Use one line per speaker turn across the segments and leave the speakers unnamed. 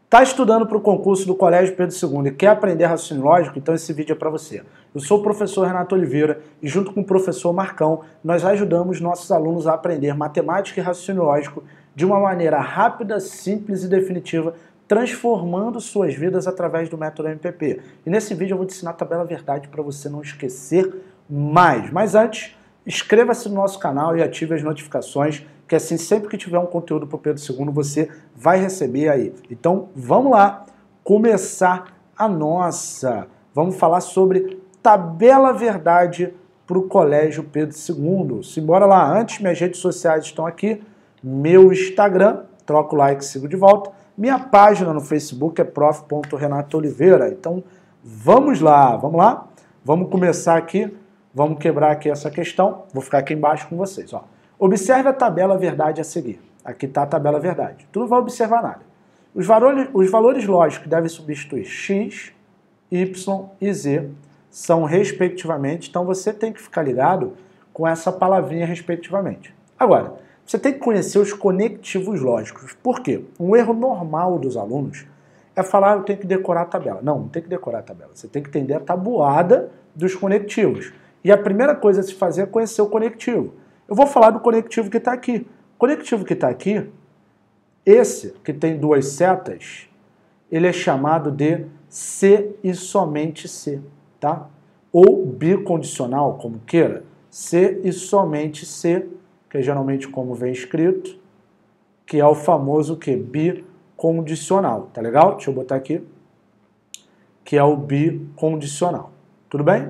Está estudando para o concurso do Colégio Pedro II e quer aprender raciocínio lógico? Então esse vídeo é para você. Eu sou o professor Renato Oliveira e junto com o professor Marcão, nós ajudamos nossos alunos a aprender matemática e raciocínio lógico de uma maneira rápida, simples e definitiva, transformando suas vidas através do método MPP. E nesse vídeo eu vou te ensinar a tabela verdade para você não esquecer mais. Mas antes, inscreva-se no nosso canal e ative as notificações, que assim, sempre que tiver um conteúdo para o Pedro II, você vai receber aí. Então, vamos lá começar a nossa. Vamos falar sobre tabela verdade para o Colégio Pedro II. Simbora lá. Antes, minhas redes sociais estão aqui. Meu Instagram, troca o like e sigo de volta. Minha página no Facebook é prof.renatoliveira. Então, vamos lá, vamos lá? Vamos começar aqui, vamos quebrar aqui essa questão. Vou ficar aqui embaixo com vocês, ó. Observe a tabela verdade a seguir. Aqui está a tabela verdade. Tu não vai observar nada. Os valores lógicos que devem substituir x, y e z são respectivamente. Então você tem que ficar ligado com essa palavrinha respectivamente. Agora, você tem que conhecer os conectivos lógicos. Por quê? Um erro normal dos alunos é falar, eu tenho que decorar a tabela. Não, não tem que decorar a tabela. Você tem que entender a tabuada dos conectivos. E a primeira coisa a se fazer é conhecer o conectivo. Eu vou falar do conectivo que está aqui. O conectivo que está aqui, esse que tem duas setas, ele é chamado de se e somente se, tá? Ou bicondicional, como queira. Se e somente se, que é geralmente como vem escrito, que é o famoso que? Bicondicional, tá legal? Deixa eu botar aqui, que é o bicondicional. Tudo bem?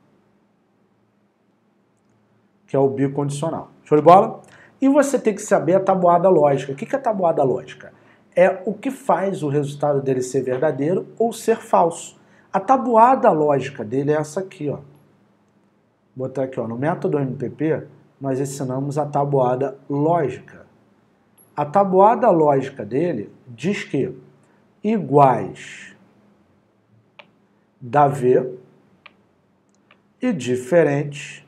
Que é o bicondicional. Show de bola? E você tem que saber a tabuada lógica. O que é a tabuada lógica? É o que faz o resultado dele ser verdadeiro ou ser falso. A tabuada lógica dele é essa aqui, ó. Vou botar aqui, ó. No método MPP, nós ensinamos a tabuada lógica. A tabuada lógica dele diz que iguais dá V e diferentes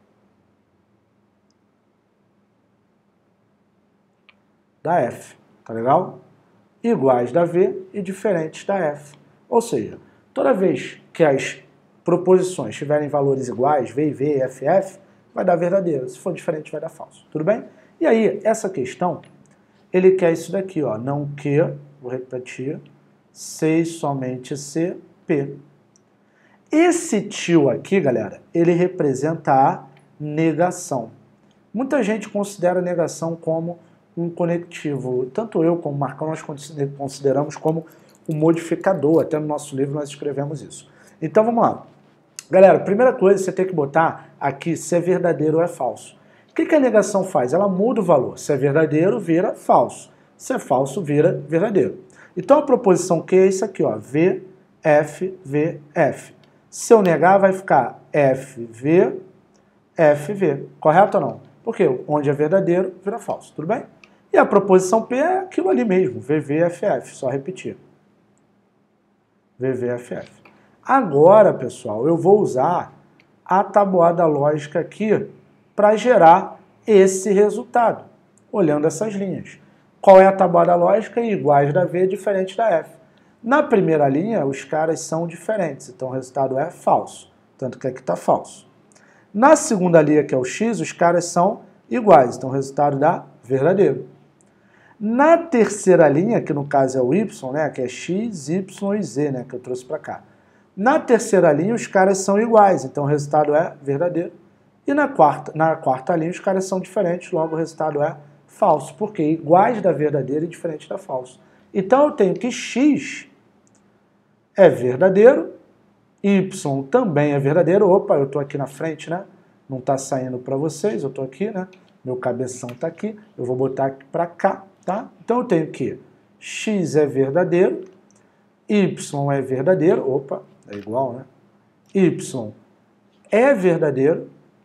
da F, tá legal? Iguais da V e diferentes da F. Ou seja, toda vez que as proposições tiverem valores iguais, V e V, F e F, vai dar verdadeiro. Se for diferente, vai dar falso. Tudo bem? E aí, essa questão, ele quer isso daqui, ó. Não que, vou repetir, C e somente C, P. Esse tio aqui, galera, ele representa a negação. Muita gente considera a negação como um conectivo. Tanto eu como o Marcão nós consideramos como um modificador. Até no nosso livro nós escrevemos isso. Então vamos lá. Galera, primeira coisa, você tem que botar aqui se é verdadeiro ou é falso. O que a negação faz? Ela muda o valor. Se é verdadeiro, vira falso. Se é falso, vira verdadeiro. Então a proposição Q é isso aqui, ó. V, F, V, F. Se eu negar, vai ficar F, V, F, V. Correto ou não? Porque onde é verdadeiro, vira falso. Tudo bem? E a proposição P é aquilo ali mesmo, VVFF, só repetir. VVFF. Agora, pessoal, eu vou usar a tabuada lógica aqui para gerar esse resultado, olhando essas linhas. Qual é a tabuada lógica? Iguais da V, diferente da F. Na primeira linha, os caras são diferentes, então o resultado é falso, tanto que aqui está falso. Na segunda linha, que é o X, os caras são iguais, então o resultado dá verdadeiro. Na terceira linha, que no caso é o Y, né, que é X, Y e Z, né, que eu trouxe para cá. Na terceira linha, os caras são iguais, então o resultado é verdadeiro. E na quarta linha, os caras são diferentes, logo o resultado é falso, porque iguais da verdadeira e diferente da falso. Então eu tenho que X é verdadeiro, Y também é verdadeiro. Opa, eu estou aqui na frente, né? Não está saindo para vocês, eu estou aqui, né? Meu cabeção está aqui, eu vou botar aqui para cá, tá? Então eu tenho que X é verdadeiro, Y é verdadeiro, opa, é igual, né? Y é verdadeiro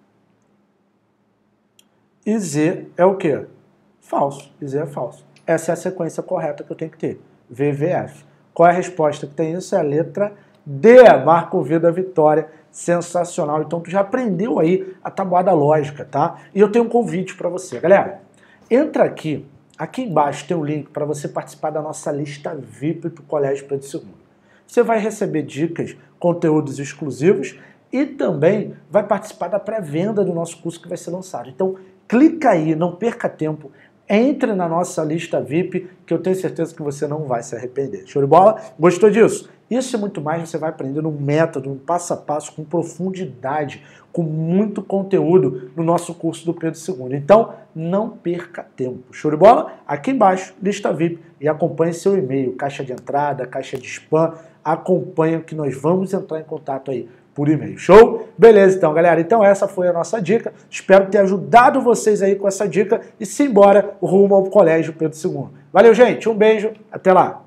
e Z é o quê? Falso. E Z é falso. Essa é a sequência correta que eu tenho que ter. VVF. Qual é a resposta que tem isso? É a letra D. Marca o V da vitória. Sensacional. Então tu já aprendeu aí a tabuada lógica, tá? E eu tenho um convite para você. Galera, entra aqui aqui embaixo tem um link para você participar da nossa lista VIP para o Colégio Pedro II. Você vai receber dicas, conteúdos exclusivos e também vai participar da pré-venda do nosso curso que vai ser lançado. Então, clica aí, não perca tempo, entre na nossa lista VIP, que eu tenho certeza que você não vai se arrepender. Show de bola? Gostou disso? Isso e muito mais você vai aprender num método, um passo a passo, com profundidade, com muito conteúdo no nosso curso do Pedro II. Então, não perca tempo. Show de bola? Aqui embaixo, lista VIP, e acompanhe seu e-mail, caixa de entrada, caixa de spam, acompanha que nós vamos entrar em contato aí por e-mail. Show? Beleza, então, galera. Então, essa foi a nossa dica. Espero ter ajudado vocês aí com essa dica e simbora rumo ao Colégio Pedro II. Valeu, gente. Um beijo. Até lá.